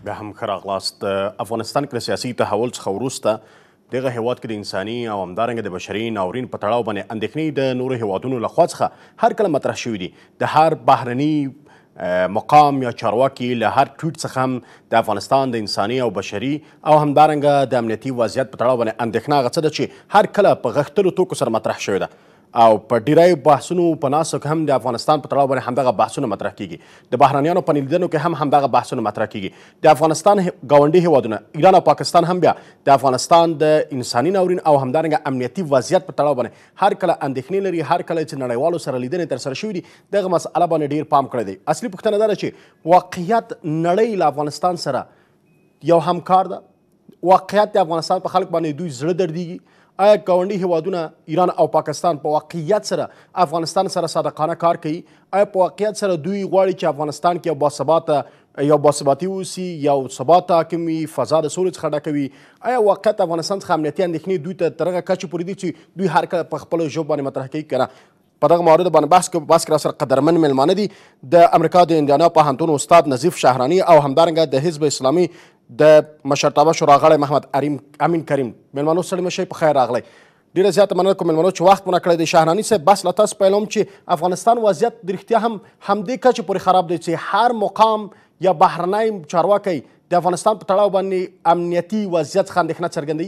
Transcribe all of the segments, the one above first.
بیا هم ښه راغلاست. افغانستان کې د سیاسي تحول څخه وروسته دغه هیواد کې د انساني او همدارنګه د بشري ناورین په تړاو باندې اندېښنې د نورو هیوادونو لخوا څخه هر کله مطرح شوي دي. د هر بهرني مقام یا چارواکي له هر ټویټ څخه هم د افغانستان د انساني او بشري او همدارنګه د امنیتي وضعیت په تړاو باندې اندېښنه هغه څه ده چې هر کله په غښتلو توکو سره مطرح شوې ده او په ډیری بحثونو په ناسو کې هم د افغانستان په تړاو باندې همدغه بحثونه مطرح کیږي. د بهرنیانو په لیدنو کې هم همدغه بحثونه مطرح کیږي. د افغانستان ګاونډي هیوادونه ایران او پاکستان هم بیا د افغانستان د انساني ناورین او همدارنګه امنیتي وضعیت په تړاو باندې هر کله اندېښنې لري. هر کله چې نړیوالو سره لیدنې ترسره شوي دي دغه مسأله باندې ډیر پام کړی دی. اصلي پوښتنه دا ده چې واقعیت نړۍ له افغانستان سره یو همکار ده؟ واقعیت د افغانستان په خلک باندې دوی زړه دردیږي؟ آیا ګاونډي هیوادونه ایران او پاکستان په واقعیت سره افغانستان سره صادقانه کار کوي؟ آیا په واقعیت سره دوی غواړي چې افغانستان کې یو باثباتي اوسي، یو ثبات حاکم وي، فضا د سولې څخه ډکه وي؟ آیا واقعیت افغانستان څخه امنیتي اندېښنې دوی ته تر هغه کچې پورې دي چې دوی هر کله په خپلو ژبو باندې مطرح کوي که نه؟ په دغه موارد باندې بحث کې راسره قدرمن میلمانه دي. د امریکا د اندیانا پوهنتون استاد نظیف شهراني او همدارنګه د حزب اسلامي د مشرتابه شورا غړی محمد امین کریم. میلمنو ستړي مه شئ، په خیر راغلی. ډېره زیاته مننه کوم میلمنو چې وخت مو نه کړی دی. شهراني صاحب، بس له تاسو پیلوم چې افغانستان وضعیت د رښتیا هم همدې کچې پورې خراب دی چې هر مقام یا بهرنی چارواکی د افغانستان په تړاو باندې امنیتي وضعیت څخه اندېښنه څرګندوي؟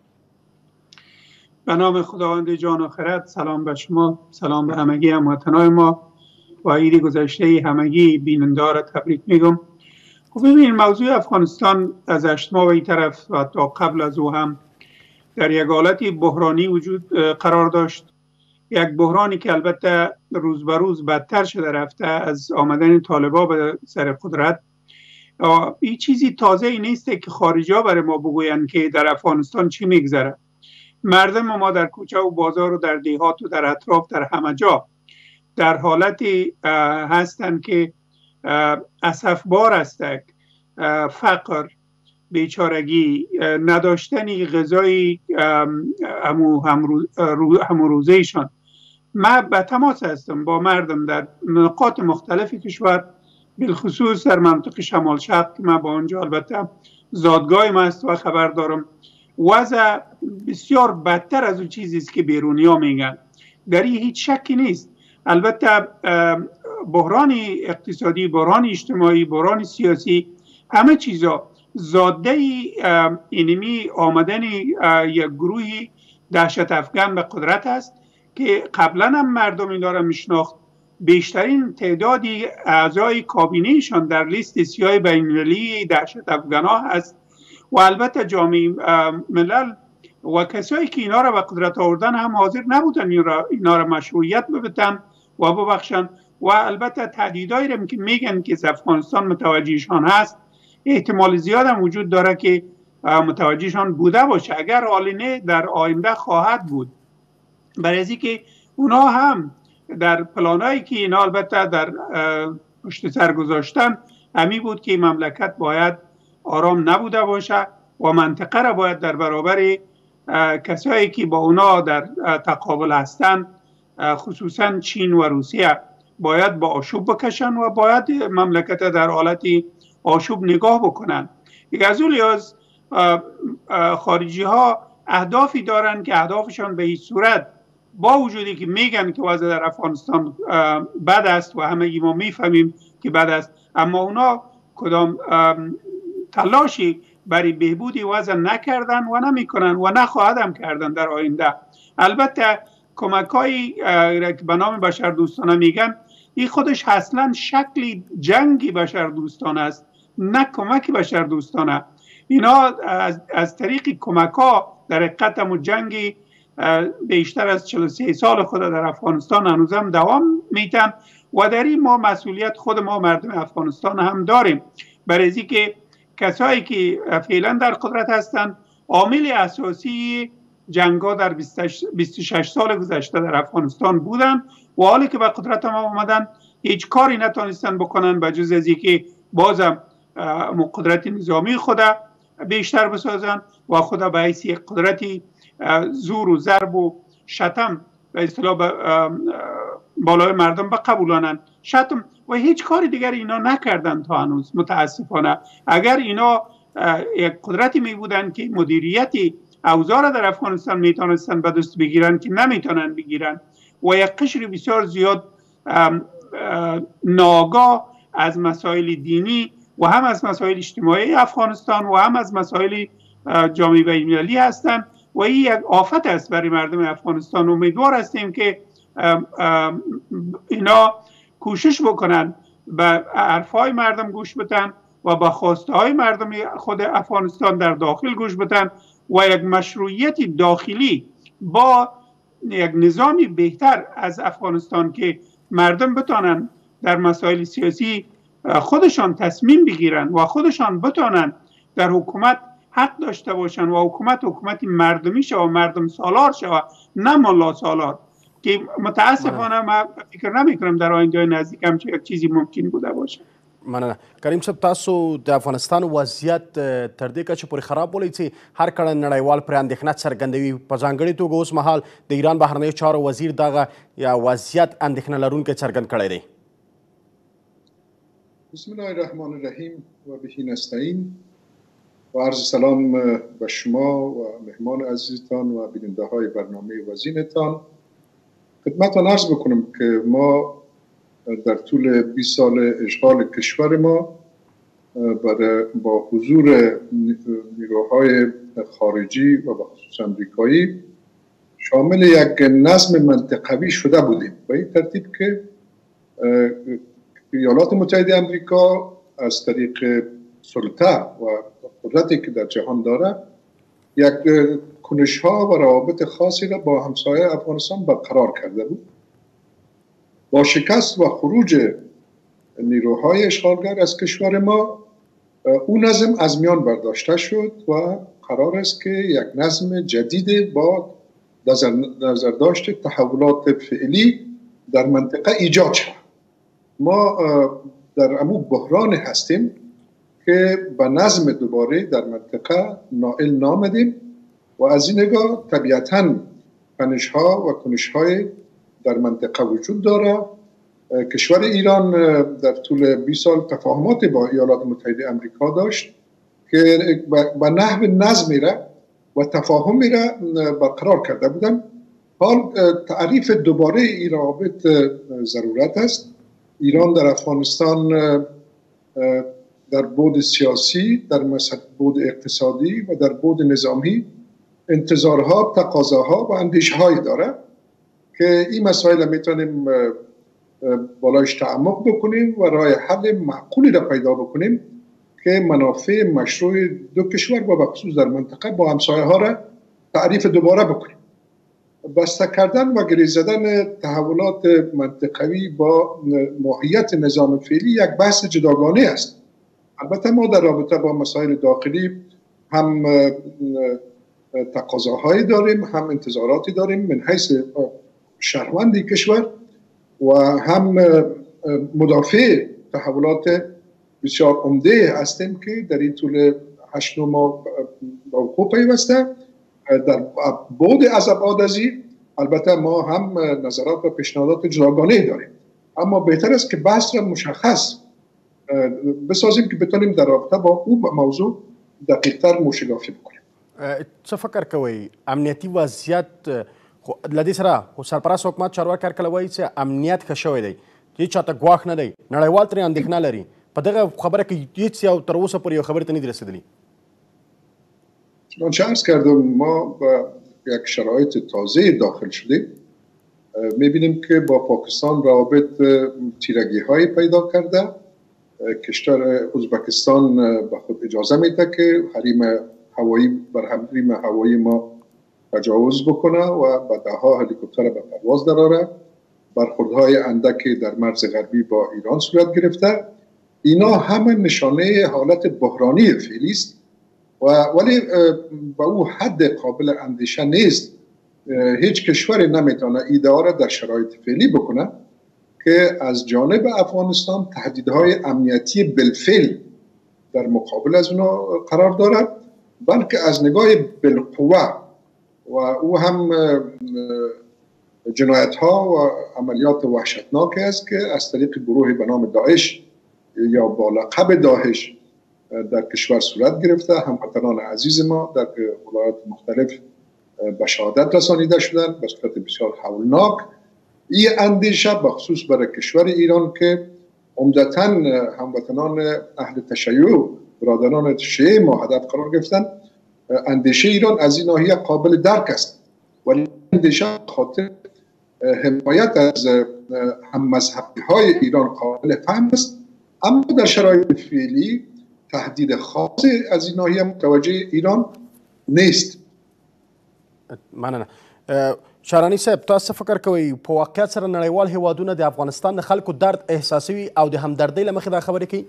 به نام خداوند جان و خرد، سلام به شما، سلام به همگی هموطنان ما و عید گذشته همگی بیننده را تبریک میگم. خب ببینید، موضوع افغانستان از 8 ماه این طرف و تا قبل از او هم در یک حالت بحرانی وجود قرار داشت. یک بحرانی که البته روز به روز بدتر شده رفته از آمدن طالبان به سر قدرت. این چیزی تازه ای نیست که خارجی ها برای ما بگویند که در افغانستان چی میگذره. مردم ما در کوچه و بازار و در دیهات و در اطراف در همه جا در حالتی هستند که اسفبار هستند. فقر، بیچارگی، نداشتنی غذای همروزهشان. من به تماس هستم با مردم در نقاط مختلف کشور، بالخصوص در منطقه شمال شرق که من با اونجا البته زادگاه ما است و خبر دارم. وضع بسیار بدتر از اون چیزی است که بیرونی ها میگن. در این هیچ شکی نیست. البته بحران اقتصادی، بحران اجتماعی، بحران سیاسی، همه چیزا زاده اینمی آمدن یک گروهی دهشت افغان به قدرت است که قبلا هم مردم اینا را میشناخت. بیشترین تعدادی اعضای کابینهشان در لیست سیاه بین‌المللی دهشت افغان ها هست و البته جامعه ملل و کسایی که اینا را به قدرت آوردن هم حاضر نبودن اینا را مشروعیت بدن و ببخشن. و البته تهدیدایی را که میگن که افغانستان متوجهشان هست، احتمال زیاد هم وجود داره که متوجهشان بوده باشه. اگر حالی نه در آینده خواهد بود. برای از اینکه اونا هم در پلانایی که اینا البته در پشت سر گذاشتن همی بود که مملکت باید آرام نبوده باشه و منطقه را باید در برابر کسایی که با اونا در تقابل هستند، خصوصا چین و روسیه، باید با آشوب بکشن و باید مملکت در حالت آشوب نگاه بکنن. یک از اون لحاظ خارجی ها اهدافی دارن که اهدافشان به هیچ صورت، با وجودی که میگن که وضع در افغانستان بد است و همگی ما میفهمیم که بد است، اما اونا کدام تلاشی برای بهبودی وضع نکردن و نمیکنن و نخواهد هم کردن در آینده. البته کمک‌هایی که به نام بشردوستانه میگن، این خودش اصلا شکلی جنگی بشردوستانه است، نه کمک بشردوستانه. اینا از طریق کمک‌ها در حقیقت هم جنگی بیشتر از 43 سال خود در افغانستان هنوزم دوام میتن و در این ما مسئولیت خود ما مردم افغانستان هم داریم. برای اینکه کسایی که فعلا در قدرت هستند عامل اساسی جنگ‌ها در 26 سال گذشته در افغانستان بودن و حالی که به قدرت ما آمدن هیچ کاری نتونستن بکنن به جز از اینکه بازم قدرت نظامی خود بیشتر بسازن و خود به حیث قدرتی زور و ضرب و شتم به اصطلاح بالای مردم بقبولانند. شاید و هیچ کاری دیگر اینا نکردن تا هنوز متاسفانه. اگر اینا یک قدرتی می بودن که مدیریتی اوضاع را در افغانستان میتونستن به دست بگیرن که نمیتونن بگیرن و یک قشر بسیار زیاد ناگاه از مسائل دینی و هم از مسائل اجتماعی افغانستان و هم از مسائل جامعه بین‌المللی هستند و این یک آفت است برای مردم افغانستان. امیدوار هستیم که اینا کوشش بکنن به حرفهای مردم گوش بدن و به خواسته های مردم خود افغانستان در داخل گوش بدن و یک مشروعیت داخلی با یک نظامی بهتر از افغانستان که مردم بتونن در مسائل سیاسی خودشان تصمیم بگیرن و خودشان بتونن در حکومت حق داشته باشن و حکومت مردمی شود و مردم سالار شود نه ملا سالار، که متاسفانه ما فکر نمی کنم در آینده نزدیک همچین یک چیزی ممکن بوده باشه. مننه. کریم صاحب، تاسو د افغانستان وضعیت تر دې کچې پورې خراب بولئ چې هر کله نړیوال پرې اندېښنه څرګندوي، په ځانګړې توګه اوس مهال د ایران بهرنیو چارو وزیر دغه یا وضعیت اندېښنه لرونکی څرګند کړی دی. بسم الله الرحمن الرحیم و به نستعین و عرض سلام به شما و مهمان عزیزتان و بیننده های برنامه وزینتان. خدمتتان عرض بکنم که ما در طول 20 سال اشغال کشور ما با حضور نیروهای خارجی و به خصوص امریکایی شامل یک نظم منطقوی شده بودیم، به این ترتیب که ایالات متحده امریکا از طریق سلطه و قدرتی که در جهان داره یک کنش‌ها و روابط خاصی را با همسایه افغانستان برقرار کرده بود. با شکست و خروج نیروهای اشغالگر از کشور ما اون نظم از میان برداشته شد و قرار است که یک نظم جدید با نظرداشت تحولات فعلی در منطقه ایجاد شد. ما در امو بحران هستیم که به نظم دوباره در منطقه نائل نامدیم و از این نگاه طبیعتاً کنش‌ها و کنش‌های در منطقه وجود داره. کشور ایران در طول 20 سال تفاهمات با ایالات متحده امریکا داشت که به نحو نظمی را و تفاهمی را برقرار کرده بودن. حال تعریف دوباره این روابط ضرورت است. ایران در افغانستان در بعد سیاسی، در بعد اقتصادی و در بعد نظامی انتظارها، تقاضاها و اندیشه‌هایی داره که این مسائل میتونیم بالایش تعمق بکنیم و راه حل معقولی را پیدا بکنیم که منافع مشروع دو کشور و بخصوص در منطقه با همسایه ها را تعریف دوباره بکنیم. بسته کردن و گریز زدن تحولات منطقوی با ماهیت نظام فعلی یک بحث جداگانه است. البته ما در رابطه با مسائل داخلی هم تقاضاهایی داریم، هم انتظاراتی داریم من حیث شهروندی کشور و هم مدافع تحولات بسیار عمده هستیم که در این طول 8-9 ماه به وقوع پیوسته. در بعد از ابعاد از این البته ما هم نظرات و پیشنهادات جداگانه داریم، اما بهتر است که بحث را مشخص بسازیم که بتونیم در رابطه با او موضوع دقیق‌تر موشگافی بکنیم. څه فکر کوئ امنیتي وضعیت له دې سره خو سرپرست حکومت چارواکي هر کله وایي چې امنیت ښه شوی دی، هېڅ چاته ګواښ نه دی، نړیوال ترې اندېښنه لري، په دغه خبره کې هېڅ یو تر اوسه پورې یو خبرې ته نه دي رسېدلي. چنانچه عرض کردم ما با یک شرایط تازه داخل شدیم. میبینیم که با پاکستان روابط تیرگی های پیدا کرده. کشور ازبکستان به خود اجازه میده که حریم هوایی بر حریم هوایی ما تجاوز بکنه و بعدها هلیکوپتر به پرواز دراره. برخوردهای اندکی در مرز غربی با ایران صورت گرفته. اینا همه نشانه حالت بحرانی فعلی است ولی به او حد قابل اندیشه نیست. هیچ کشوری نمیتونه ایده را در شرایط فعلی بکنه که از جانب افغانستان تهدیدهای امنیتی بالفعل در مقابل از اونا قرار دارد، بلکه از نگاه بالقوه و او هم جنایت ها و عملیات وحشتناکی است که از طریق گروهی به نام داعش یا با لقب داعش در کشور صورت گرفته. هموطنان عزیز ما در ولایات مختلف به شهادت رسانیده شدند به صورت بسیار هولناک. این اندیشه بخصوص برای کشور ایران که عمدتاً هموطنان اهل تشیع برادران شیعه ما هدف قرار گرفتند، اندیشه ایران از این ناحیه قابل درک است، ولی اندیشه خاطر حمایت از هم مذهبی های ایران قابل فهم است، اما در شرایط فعلی تهدید خاصی از این ناحیه متوجه ایران نیست. مننه. شهراني صاحب، تاسو فکر کوئ په واقعیت سره نړیوال هیوادونه د افغانستان د خلکو درد احساسوي او د همدردۍ له مخې دا خبرې کوي؟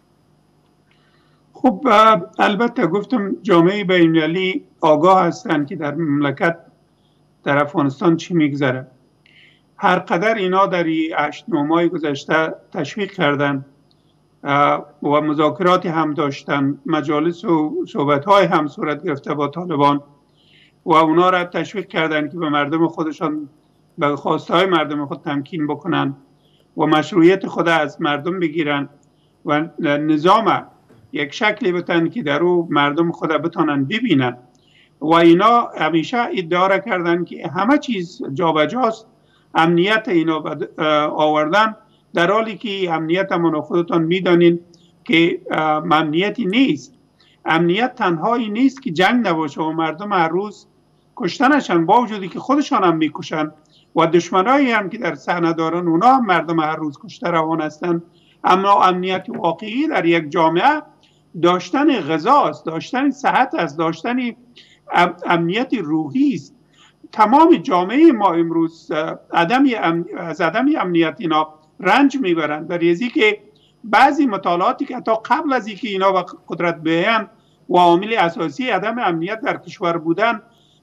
خب البته گفتم جامعه بین‌المللی آگاه هستند که در مملکت در افغانستان چی میگذره. هر قدر اینا در 8-9 ماه گذشته تشویق کردن و مذاکراتی هم داشتن، مجالس و صحبت‌های هم صورت گرفته با طالبان و اونا را تشویق کردن که به مردم خودشان به خواستهای مردم خود تمکین بکنن و مشروعیت خود از مردم بگیرن و نظام یک شکلی بتن که در او مردم خود بتانن ببینن. و اینا همیشه ادعا را کردن که همه چیز جابجاست، امنیت اینا آوردن، در حالی که امنیت من خودتان میدانین که امنیتی نیست. امنیت تنهایی نیست که جنگ نباشه و مردم هر روز کشتنشن، با وجودی که خودشان هم میکشن و دشمنایی هم که در صحنه دارن اونا هم مردم هر روز کشته روان هستن. اما امنیت واقعی در یک جامعه داشتن غذا است، داشتن صحت است، داشتن امنیت روحی است. تمام جامعه ما امروز از عدم امنیت اینا رنج میبرند، در ازی که بعضی مطالعاتی که حتی قبل از اینکه اینا به قدرت بیان و عامل اساسی عدم امنیت در کشور بودن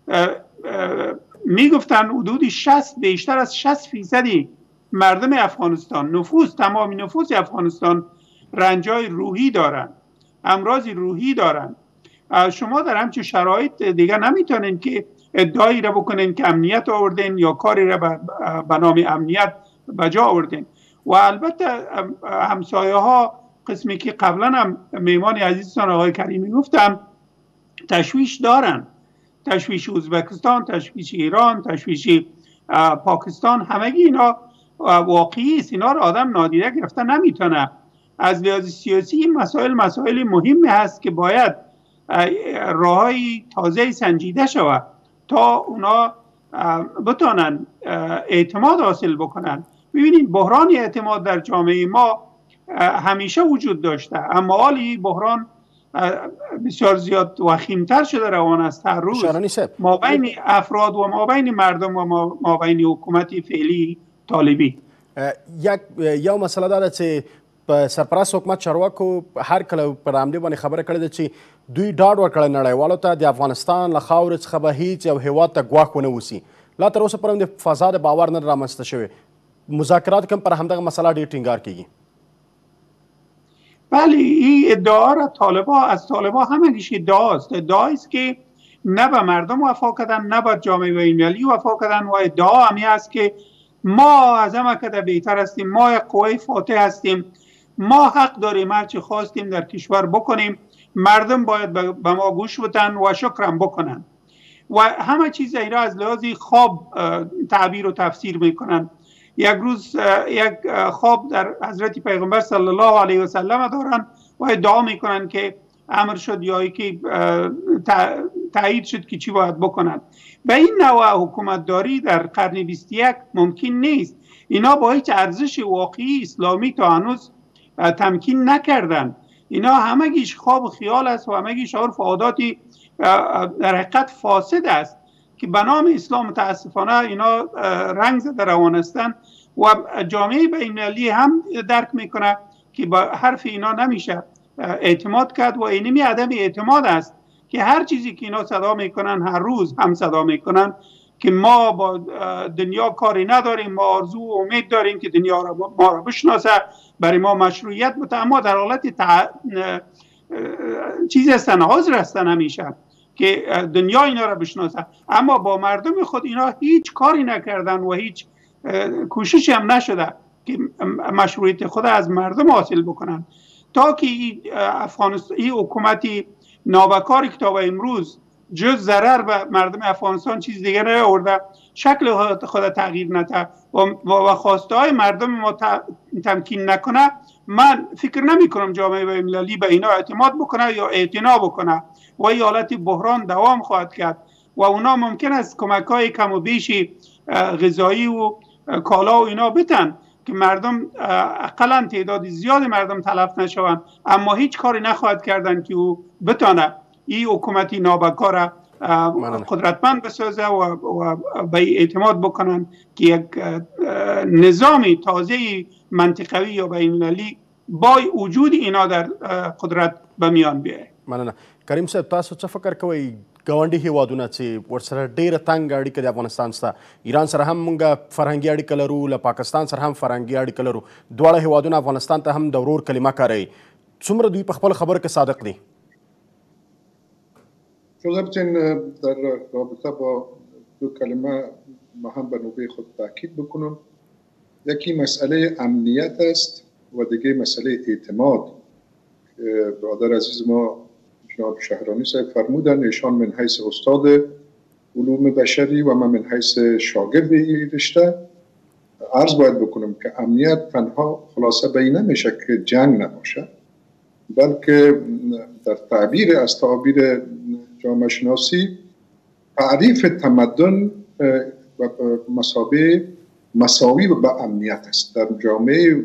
میگفتن حدود 60 بیشتر از 60% مردم افغانستان، تمام نفوس افغانستان رنجای روحی دارن، امراض روحی دارن. شما در همچه شرایط دیگه نمیتونین که ادعایی را بکنین که امنیت آوردین یا کاری را به نام امنیت بجا آوردین. و البته همسایه ها قسمی که قبلا هم میمان عزیزتان آقای کریمی گفتم تشویش دارن، تشویش ازبکستان، تشویش ایران، تشویش پاکستان، همگی اینا واقعی است. اینا رو آدم نادیده گرفته نمیتونه. از لحاظ سیاسی مسائل مهمی هست که باید راههای تازه سنجیده شود تا اونا بتونن اعتماد حاصل بکنن. ببینید بحران اعتماد در جامعه ما همیشه وجود داشته، اما حالی بحران بسیار زیاد وخیمتر شده روان است هر روز ما بین افراد و ما بین مردم و ما بین حکومت فعلی طالبی. یو مسله دا ده چې په سرپرست حکومت چارواکو هر کله پر همدې باندې خبره کړې ده چې دوی ډاډ ورکړی نړیوالو ته د افغانستان له خاورې څخه به هیڅ یو هیواد ته ګواښ ونه وسي. لا تر اوسه پورې د فضا د باور نه رامنځته شوی. مذاکرات کم پر همدغه مسله ډېر ټینګار کیږي. بله، این ادعا را از طالبا همگیش ادعاست. ادعاییست که نه به مردم وفا کردن نه به جامعه بین‌المللی وفا کردن و ادعا همی است که ما از همه کده بهتر هستیم، ما یک قوه فاتح هستیم، ما حق داریم هر چی خواستیم در کشور بکنیم، مردم باید به ما گوش بدن و شکرم بکنن و همه چیز اینا از لحاظ خواب تعبیر و تفسیر میکنن. یک روز یک خواب در حضرت پیغمبر صلی الله علیه و سلم دارن و ادعا میکنن که امر شد یا که تایید شد که چی باید بکنن. به این نوع حکومتداری در قرن 21 ممکن نیست. اینا با هیچ ارزش واقعی اسلامی تا هنوز تمکین نکردن. اینا همگیش خواب و خیال است و همگیش عرف و عاداتی در حقیقت فاسد است که به نام اسلام متاسفانه اینا رنگ زده روان هستند و جامعه بین‌المللی هم درک میکنه که با حرف اینا نمیشه اعتماد کرد و اینمی عدم اعتماد است که هر چیزی که اینا صدا میکنن هر روز هم صدا میکنن که ما با دنیا کاری نداریم، ما آرزو و امید داریم که دنیا ما را بشناسه، برای ما مشروعیت بده، اما در حالت چیز هستن، حاضر هستن همیشه که دنیا اینا را بشناسه، اما با مردم خود اینا هیچ کاری نکردن و هیچ کوششی هم نشده که مشروعیت خود از مردم حاصل بکنن. تا که افغانستان این حکومتی نابکاری که تا به امروز جز ضرر به مردم افغانستان چیز دیگر نیاورده، شکل خود تغییر نده و خواسته های مردم ما تمکین نکنه، من فکر نمی کنم جامعه بین‌المللی به اینا اعتماد بکنه یا اعتنا بکنه و این حالت بحران دوام خواهد کرد و اونا ممکن است کمک های کم و بیشی غذایی و کالا و اینا بتن که مردم اقلا تعداد زیاد مردم تلف نشوند، اما هیچ کاری نخواهد کردن که او بتانه این حکومتی نابکار قدرتمند بسازه و به اعتماد بکنن که یک نظامی تازه منطقوی یا بین‌المللی با وجود اینا در قدرت به میان بیاید. مننه. کریم صاحب، تاسو څه فکر کوئ ګاونډي هیوادونه چې ورسره ډېره تنګ اړیکه د افغانستان سره، ایران سره هم موږ فرهنګي اړیکه لرو، له پاکستان سره هم فرهنګي اړیکه لرو، دواړه هیوادونه افغانستان ته هم د ورور کلمه کاروي، څومره دوی په خپل خبرو کې صادق دي؟ جزء بتین در رابطه با دو کلمه ما هم به نوبه خود تاکید بکنم. یکی مسئله امنیت است و دیگه مسئله اعتماد. برادر عزیز ما جناب شهرانی صاحب فرمودن ایشان من حیث استاد علوم بشری و من من حیث شاگرد این رشته عرض باید بکنم که امنیت تنها خلاصه به این نمیشه که جنگ نباشه، بلکه در تعبیر از تعابیر جامعه شناسی تعریف تمدن و مساوی به امنیت است. در جامعه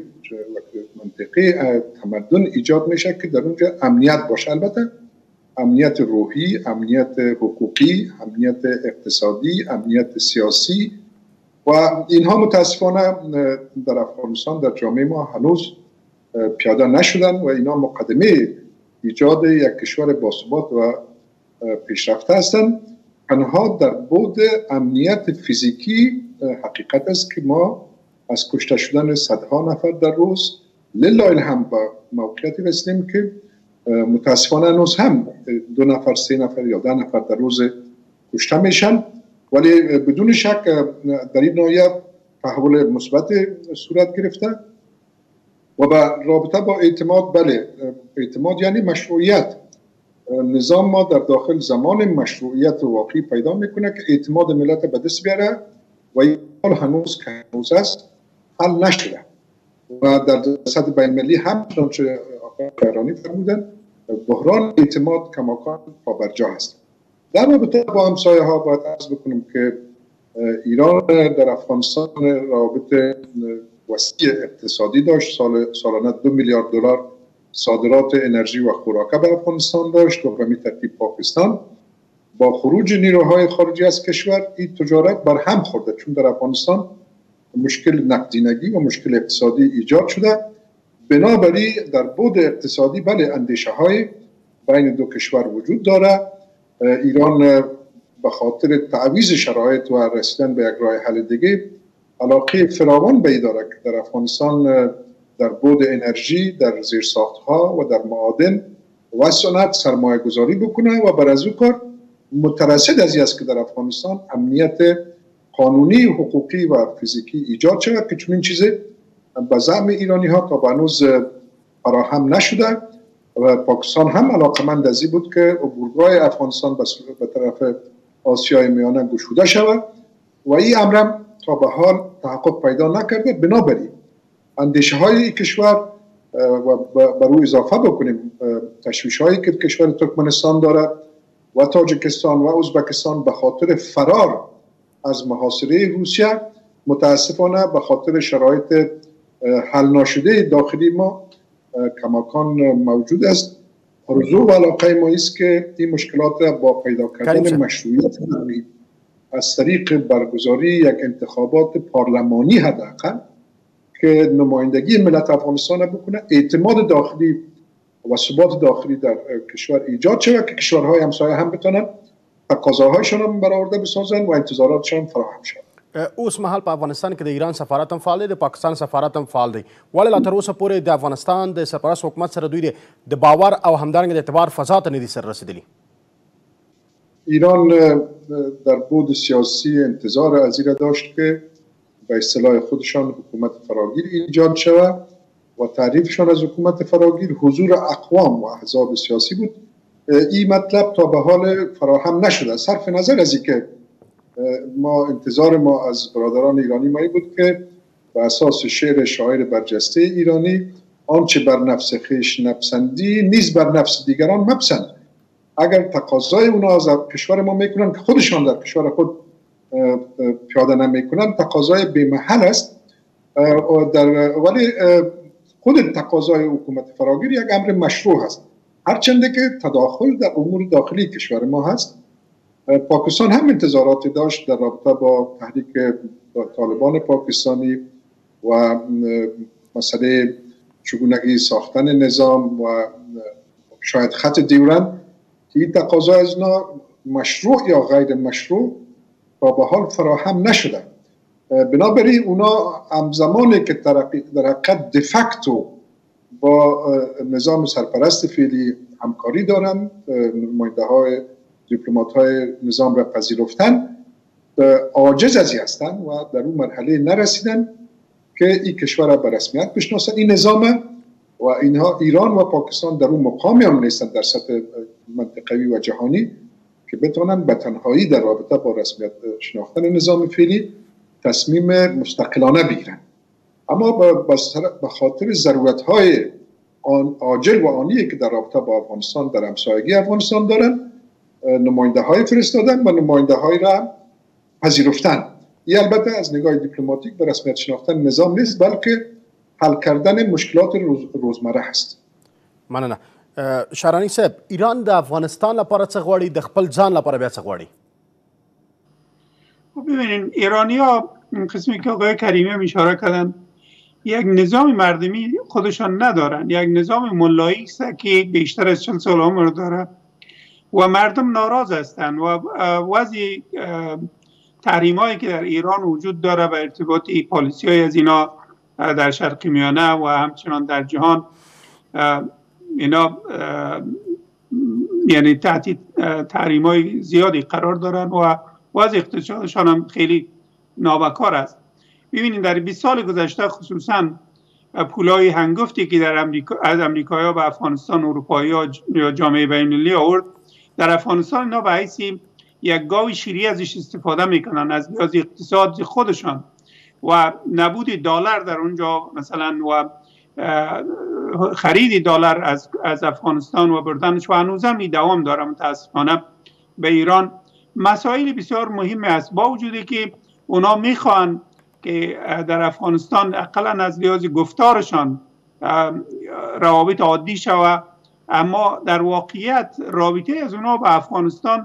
منطقه تمدن ایجاد میشه که در اونجا امنیت باشه، البته امنیت روحی، امنیت حقوقی، امنیت اقتصادی، امنیت سیاسی و اینها متاسفانه در افغانستان در جامعه ما هنوز پیاده نشدن و اینا مقدمه ایجاد یک کشور باثبات و پیشرفته هستند. تنها در بعد امنیت فیزیکی حقیقت است که ما از کشته شدن صدها نفر در روز لله الحمد به موقعیتی رسیدیم که متاسفانه هنوز هم 2 نفر 3 نفر یا 10 نفر در روز کشته میشن، ولی بدون شک در این ناحیه تحول مثبت صورت گرفته. و به رابطه با اعتماد، بله، اعتماد یعنی مشروعیت. نظام ما در داخل زمان مشروعیت واقعی پیدا میکنه که اعتماد ملت به دست بیاره و این حال هنوز که هنوز است حل نشده و در سطح بین‌المللی هم چنانچه آقای ایرانی فرمودن بحران اعتماد کماکان پابرجا هست. در رابطه با همسایه ها باید عرض بکنم که ایران در افغانستان رابطه وسیع اقتصادی داشت، سالانه 2 میلیارد دلار صادرات انرژی و خوراکه به افغانستان داشت و به همین ترتیب پاکستان. با خروج نیروهای خارجی از کشور این تجارت بر هم خورده، چون در افغانستان مشکل نقدینگی و مشکل اقتصادی ایجاد شده. بنابراین در بعد اقتصادی بله اندیشه های بین دو کشور وجود داره. ایران به خاطر تعویض شرایط و رسیدن به یک راه حل دیگه علاقه فراوان به داره که در افغانستان در بعد انرژی، در زیرساخت‌ها و در معادن و صنعت سرمایه گذاری بکنه و بر از او کار مترصد از این است که در افغانستان امنیت قانونی، حقوقی و فیزیکی ایجاد شود که چون این چیزی به زعم ایرانی ها تا هنوز فراهم نشده و پاکستان هم علاقمند از این بود که عبورگاه افغانستان به طرف آسیای میانه گشوده شود و این امرم تا به حال تحقق پیدا نکرده. بنابراین اندیشه های کشور و بر او اضافه بکنیم تشویش هایی که کشور ترکمنستان دارد و تاجیکستان و ازبکستان به خاطر فرار از محاصره روسیه، متاسفانه به خاطر شرایط حل ناشده داخلی ما کماکان موجود است. آرزو و علاقه ما است که این مشکلات با پیدا کردن مشروعیت از طریق برگزاری یک انتخابات پارلمانی حداقل که نمایندگی ملت افغانستان بکنه، اعتماد داخلی و ثبات داخلی در کشور ایجاد شود که کشورهای همسایه هم بتونن تقاضاهایشان هم برآورده بسازن و انتظاراتشان فراهم شود. اوس مهال په افغانستان کې د ایران سفارت هم فعال دی، د پاکستان سفارت هم فعال دی، ولې لا تر اوسه پورې د افغانستان د سرپرست حکومت سره دوی د باور او همدارنګه د اعتبار فضا ته نه دي سر رسېدلي؟ ایران در بود سیاسی انتظار از این داشت که به اصطلاح خودشان حکومت فراگیر ایجاد شود و تعریفشان از حکومت فراگیر حضور اقوام و احزاب سیاسی بود. این مطلب تا به حال فراهم نشده. صرف نظر از اینکه انتظار ما از برادران ایرانی ما بود که به اساس شعر شاعر برجسته ایرانی آنچه بر نفس خویش نپسندی نیز بر نفس دیگران مپسند. اگر تقاضای اونا از کشور ما میکنن که خودشان در کشور خود پیاده نمیکنن، تقاضای بی‌محل است، ولی خود تقاضای حکومت فراگیر یک امر مشروع است، هرچند که تداخل در امور داخلی کشور ما هست. پاکستان هم انتظاراتی داشت در رابطه با تحریک طالبان پاکستانی و مسئله چگونگی ساختن نظام و شاید خط دیورند که این تقاضا از اینا مشروع یا غیر مشروع تا به حال فراهم نشده. بنابراین اونا همزمانی که در حقیقت دفکتو با نظام سرپرست فعلی همکاری دارند، نماینده های دیپلمات های نظام را پذیرفتن، عاجز از این هستند و در اون مرحله نرسیدن که این کشور را به رسمیت بشناسند. این نظام و اینها ایران و پاکستان در اون مقامی هم نیستند در سطح منطقوی و جهانی که بتوانند به تنهایی در رابطه با رسمیت شناختن نظام فعلی تصمیم مستقلانه بگیرند. اما به خاطر ضرورت‌های عاجل و آنی که در رابطه با افغانستان در همسایگی افغانستان دارند، نماینده های فرستادن و نماینده های را پذیرفتن. این البته از نگاه دیپلماتیک به رسمیت شناختن نظام نیست، بلکه حل کردن مشکلات روزمره هست. مننه. شهرانی صاحب، ایران د افغانستان لپاره څه غواړي، د خپل ځان لپاره بیا څه غواړي؟ ببینین، ایرانی‌ها این قسمی که آقای کریمی هم اشاره کردن، یک نظام مردمی خودشان ندارن، یک نظام ملایی است که بیشتر از 40 سال عمر داره و مردم ناراض هستند و وضع تحریم‌هایی که در ایران وجود داره به ارتباط پالیسی‌های از اینا در شرق میانه و همچنان در جهان، اینا یعنی تحت تحریم‌های زیادی قرار دارن و وضع اقتصادشان هم خیلی نابکار است. ببینید در 20 سال گذشته خصوصا پولای هنگفتی که در از امریکایی‌ها به افغانستان، اروپایی‌ها یا جامعه بین‌المللی آورد، در افغانستان اینا به حیث یک گاوی شیری ازش استفاده میکنن از لحاظ اقتصاد خودشان و نبود دلار در اونجا مثلا و خرید دلار از افغانستان و بردنش و هنوزم این دوام داره. متاسفانه به ایران مسائل بسیار مهمی است، با وجودی که اونا میخوان که در افغانستان اقلا از لحاظ گفتارشان روابط عادی شود، اما در واقعیت رابطه از اونا با افغانستان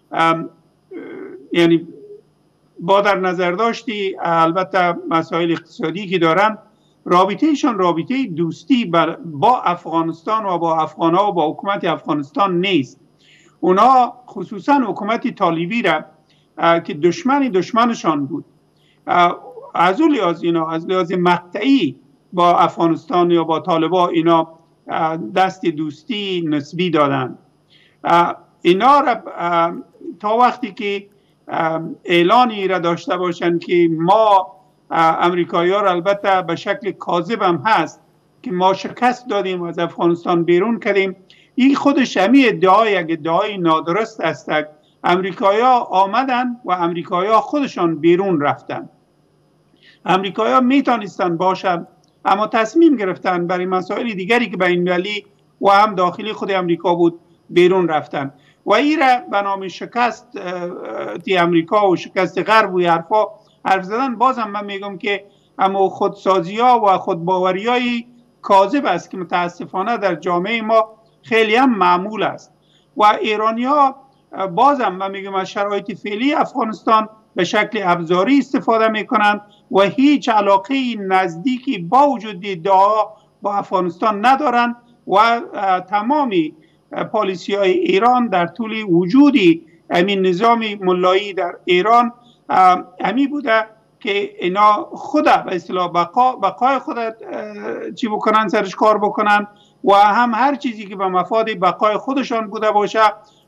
یعنی با در نظر داشتی البته مسائل اقتصادی که دارن، رابطهشان رابطه دوستی با افغانستان و با افغانها و با حکومت افغانستان نیست. اونا خصوصا حکومت طالبی را که دشمنشان بود، از اون لحاظ اینا از لحاظ مقطعی با افغانستان یا با طالبا اینا دست دوستی نسبی دادن. اینا را تا وقتی که اعلانی را داشته باشند که ما امریکایی ها را البته به شکل کاذب هم هست که ما شکست دادیم و از افغانستان بیرون کردیم، این خودش همی ادعای نادرست است. امریکایی ها آمدن و امریکایی ها خودشان بیرون رفتن. امریکایی ها میتونستن باشن اما تصمیم گرفتن برای مسائل دیگری که بین المللی و هم داخلی خود امریکا بود بیرون رفتن و این را به نام شکست تی امریکا و شکست غرب و حرف زدن. بازم من میگم که اما خودسازی ها و خودباوری های کاذب است که متاسفانه در جامعه ما خیلی هم معمول است و ایرانی ها بازم من میگم از شرایط فعلی افغانستان به شکل ابزاری استفاده میکنن و هیچ علاقه نزدیکی با وجود ادعا با افغانستان ندارن و تمامی پالیسی های ایران در طول وجودی همین نظام ملایی در ایران همی بوده که اینا خود به اصطلاح بقای خود چی بکنن، سرش کار بکنن و هم هر چیزی که به مفاد بقای خودشان بوده باشه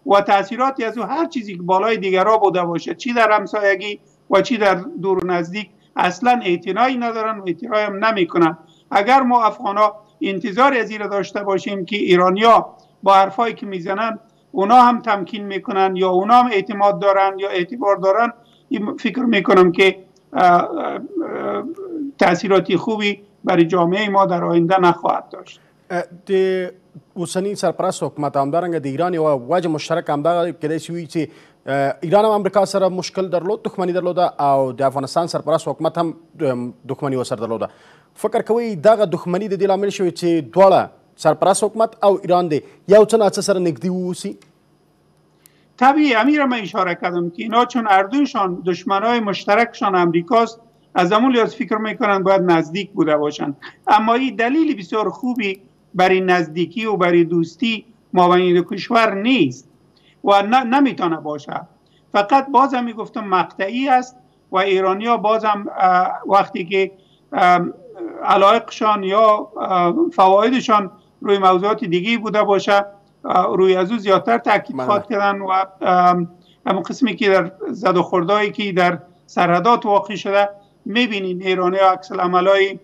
و تاثیراتی از او هر چیزی که بالای دیگرها بوده باشه، چی در همسایگی و چی در دور و نزدیک، اصلا اعتنایی ندارن و اعتنایی هم نمیکنن. اگر ما افغانا انتظار از این داشته باشیم که ایرانیا با حرفایی که میزنن اونا هم تمکین میکنن یا اونا هم اعتماد دارن یا اعتبار دارن، فکر میکنم که تاثیراتی خوبی برای جامعه ما در آینده نخواهد داشت. د اوسنی سرپرست حکومت همدارنګه د ایران یوه وجه مشترک همدغه کیدای شي وي چې ایران هم امریکا سره مشکل درلود، دښمني درلوده، او د افغانستان سرپرست حکومت هم دښمني ورسره درلوده. فکر کوئ دغه دښمني د دې لامل شوې چې دواړه سرپرست حکومت او ایران دی یو څه ناڅه سره نږدې واوسي؟ طبیعی امیر ما اشاره کردم که اینا چون اردوشان دشمنای مشترکشان امریکاست، از همون لحاظ فکر میکنن باید نزدیک بوده باشن. اما این دلیل بسیار خوبی برای نزدیکی و برای دوستی مابین دو کشور نیست و نمیتونه باشه. فقط باز هم میگفتم مقطعی است و ایرانیا باز هم وقتی که علایقشان یا فوایدشان روی موضوعات دیگه بوده باشه روی از او زیادتر تاکید خواهد کردن و همون قسمی که در زد و خوردهایی که در سرحدات واقع شده میبینین ایرانی ها عکس العملای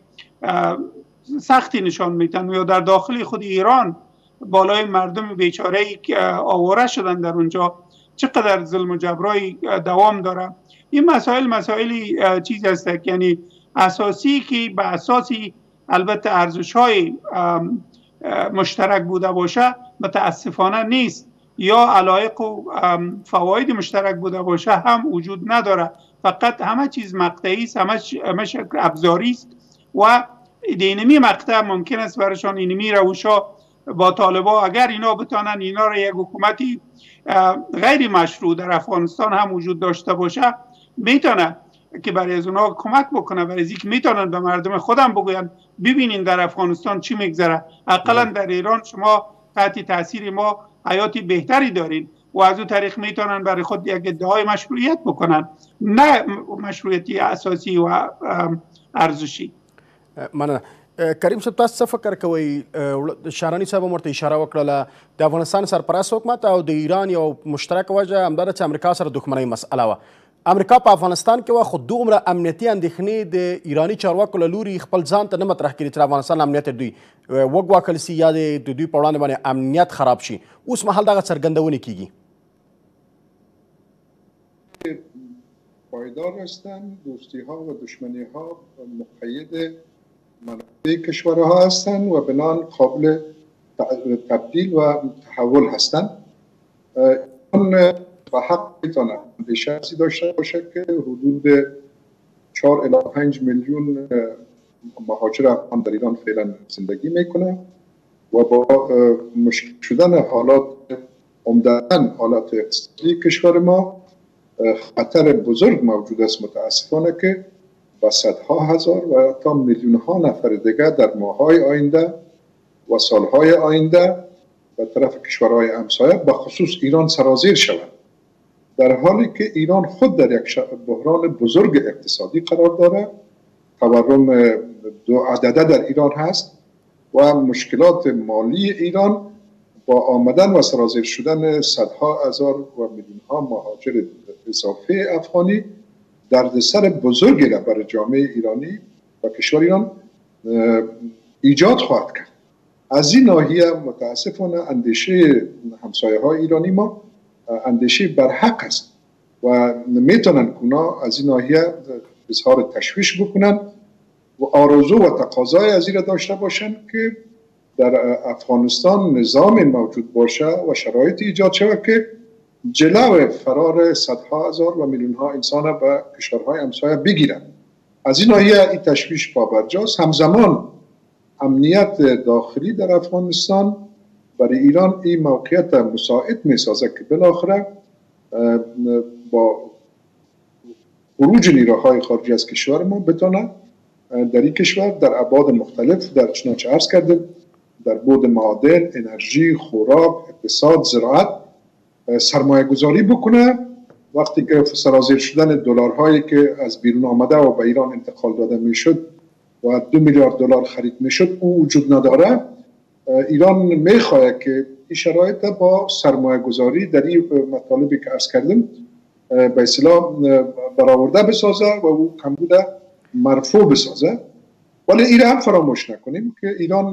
سختی نشان میدن یا در داخل خود ایران بالای مردم بیچاره‌ای که آواره شدن در اونجا چقدر ظلم و جبرایی دوام داره. این مسائلی چیز هست یعنی اساسی که به اساسی البته ارزش‌های مشترک بوده باشه متاسفانه نیست، یا علایق و فواید مشترک بوده باشه هم وجود نداره. فقط همه چیز مقطعی است، همه شکل ابزاری است و اینمی مقطع ممکن است برایشان اینمی روشا با طالبا اگر اینا بتانن اینا را یک حکومتی غیر مشروع در افغانستان هم وجود داشته باشه میتونه که برای از اونها کمک بکنه، برای از اینکه میتونن به مردم خودم بگوین ببینین در افغانستان چی میگذره، حداقل در ایران شما تحت تاثیر ما حیاتی بهتری دارین و از اون طریق میتونن برای خود یک ادعای مشروعیت بکنن، نه مشروعیتی اساسی و ارزشی. مننه. کریم صاحب تاسو څه فکر کوئ؟ شهراني صاحب هم ورته اشاره وکړله د افغانستان سرپرست حکومت او د ایران یو مشترک وجه همدا ده چې امریکا سره دښمنۍ مسئله وه. امریکا په افغانستان کې وه خو دومره امنیتي اندېښنې د ایراني چارواکو له لوري خپل ځان ته نه مطرح کړي چې د افغانستان امنیت دوی وګواکل سي یا د دوی په وړاندې باندې امنیت خراب شي. اوس مهال دغه څرګندونې کیږي. پایدار هستند، دوستی ها و دشمنی ها مقید منافع کشورها هستند و بنان قابل تبدیل و تحول هستند. اون به حق میتونه اندیشه داشته باشه که حدود 4 الی 5 میلیون مهاجر افغان در ایران فعلا زندگی میکنه و با مشکل شدن حالات عمدتاً حالات اقتصادی کشور ما خطر بزرگ موجود است متاسفانه که با صدها هزار و تا میلیون ها نفر دیگر در ماه‌های آینده و سالهای آینده به طرف کشورهای همسایه به خصوص ایران سرازیر شود، در حالی که ایران خود در یک بحران بزرگ اقتصادی قرار دارد. تورم 2 عدده در ایران هست و مشکلات مالی ایران با آمدن و سرازیر شدن صدها هزار و میلیون ها مهاجر اضافه افغانی دردسر بزرگی را برای جامعه ایرانی و کشور ایران ایجاد خواهد کرد. از این ناحیه متاسفانه اندیشه همسایه های ایرانی ما اندیشه برحق است و میتونن اونا از این ناحیه اظهار تشویش بکنن و آرزو و تقاضای از این داشته باشن که در افغانستان نظام موجود باشه و شرایط ایجاد شود که جلو فرار صدها هزار و میلیون ها انسان به کشورهای همسایه بگیرن. از این ناحیه این تشویش پابرجاست. همزمان امنیت داخلی در افغانستان برای ایران این موقعیت مساعد می سازه که بالاخره با خروج نیروهای خارجی از کشور ما بتونه در این کشور در ابعاد مختلف در چنانچه عرض کرده در بعد معادن، انرژی، خوراک، اقتصاد، زراعت سرمایه گذاری بکنه. وقتی که سرازیر شدن دلارهایی که از بیرون آمده و به ایران انتقال داده میشد و 2 میلیارد دلار خرید میشد او وجود نداره، ایران میخواهد که این شرایط با سرمایه گذاری در این مطالبی که عرض کردم به اصطلاح برآورده بسازه و او کمبود مرفوع بسازه. ولی این هم فراموش نکنیم که ایران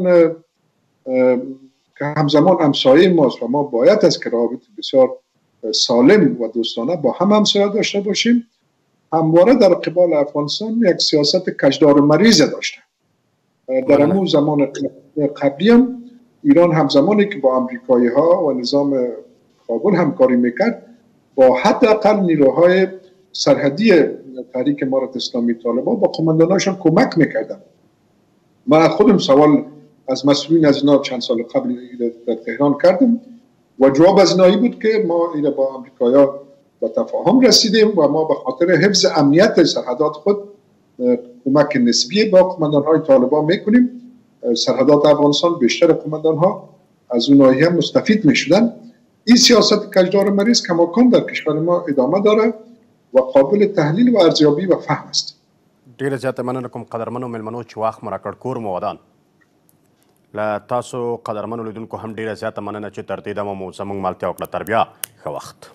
که همزمان همسایه ماست و ما باید از که روابط بسیار سالم و دوستانه با هم همسایه داشته باشیم، همواره در قبال افغانستان یک سیاست کجدار مریض داشته. در همون زمان قبلی هم ایران همزمانی که با امریکایی ها و نظام کابل همکاری میکرد، با حداقل نیروهای سرحدی تحریک امارت اسلامی طالبان با قمانداناشان کمک میکردم. من خودم سوال از مسئولین از اینا چند سال قبل در تهران کردم و جواب از اینایی بود که ما اینا با امریکایی‌ها به تفاهم رسیدیم و ما به خاطر حفظ امنیت سرحدات خود کمک نسبی با قماندان‌های طالبان میکنیم. سرحدات افغانستان بیشتر قماندان‌ها از اون ناحیه مستفید میشدن. این سیاست کجدار مریض کماکان در کشور ما ادامه داره و قابل تحلیل و ارزیابی و فهم است. ډیره زیاته مننه کوم قدرمنو مېلمنو چې وخت مو راکړ. کور مو ودان. له تاسو قدرمنو لیدونکو هم ډیره زیاته مننه چې تر دې دمه مو زموږ ملتیا وکړه. تر بیا ښه وخت.